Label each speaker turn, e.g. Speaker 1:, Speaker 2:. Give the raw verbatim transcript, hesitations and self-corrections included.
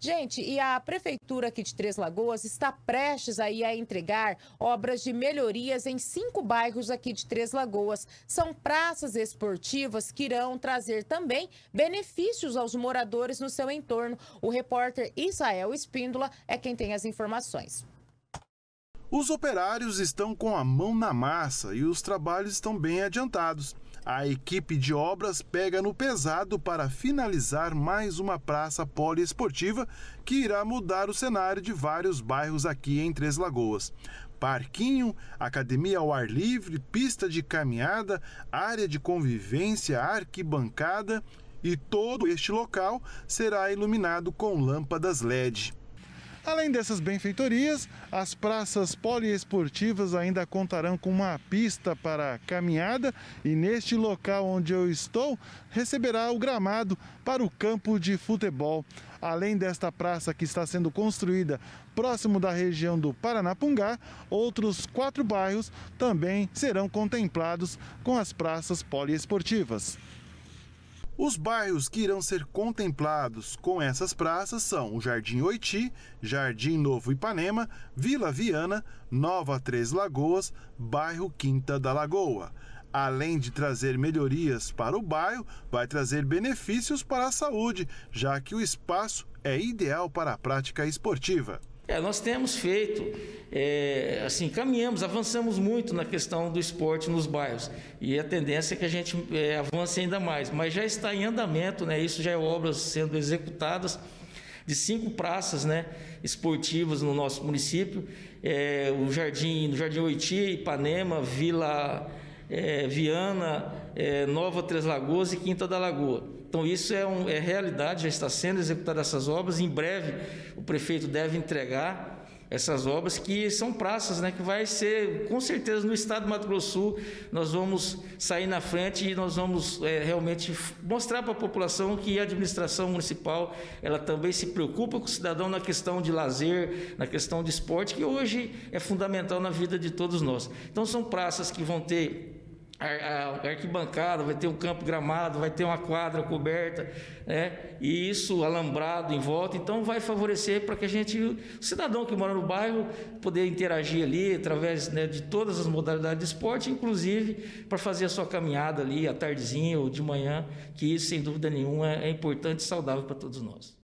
Speaker 1: Gente, e a Prefeitura aqui de Três Lagoas está prestes aí a entregar obras de melhorias em cinco bairros aqui de Três Lagoas. São praças esportivas que irão trazer também benefícios aos moradores no seu entorno. O repórter Israel Espíndola é quem tem as informações.
Speaker 2: Os operários estão com a mão na massa e os trabalhos estão bem adiantados. A equipe de obras pega no pesado para finalizar mais uma praça poliesportiva que irá mudar o cenário de vários bairros aqui em Três Lagoas. Parquinho, academia ao ar livre, pista de caminhada, área de convivência, arquibancada e todo este local será iluminado com lâmpadas L E D. Além dessas benfeitorias, as praças poliesportivas ainda contarão com uma pista para caminhada e neste local onde eu estou, receberá o gramado para o campo de futebol. Além desta praça que está sendo construída próximo da região do Paranapungá, outros quatro bairros também serão contemplados com as praças poliesportivas. Os bairros que irão ser contemplados com essas praças são o Jardim Oiti, Jardim Novo Ipanema, Vila Viana, Nova Três Lagoas, bairro Quinta da Lagoa. Além de trazer melhorias para o bairro, vai trazer benefícios para a saúde, já que o espaço é ideal para a prática esportiva.
Speaker 3: É, nós temos feito, é, assim, caminhamos, avançamos muito na questão do esporte nos bairros e a tendência é que a gente é, avance ainda mais, mas já está em andamento, né? Isso já é obras sendo executadas de cinco praças, né, esportivas no nosso município, é, o Jardim, no Jardim Oiti, Ipanema, Vila é, Viana, é, Nova Três Lagoas e Quinta da Lagoa. Então isso é, um, é realidade, já está sendo executadas essas obras. Em breve o prefeito deve entregar essas obras, que são praças, né, que vai ser, com certeza, no estado do Mato Grosso do Sul, nós vamos sair na frente e nós vamos é, realmente mostrar para a população que a administração municipal, ela também se preocupa com o cidadão na questão de lazer, na questão de esporte, que hoje é fundamental na vida de todos nós. Então são praças que vão ter a arquibancada, vai ter um campo gramado, vai ter uma quadra coberta, né? E isso alambrado em volta, então vai favorecer para que a gente, o cidadão que mora no bairro, poder interagir ali através, né, de todas as modalidades de esporte, inclusive para fazer a sua caminhada ali à tardezinha ou de manhã, que isso sem dúvida nenhuma é importante e saudável para todos nós.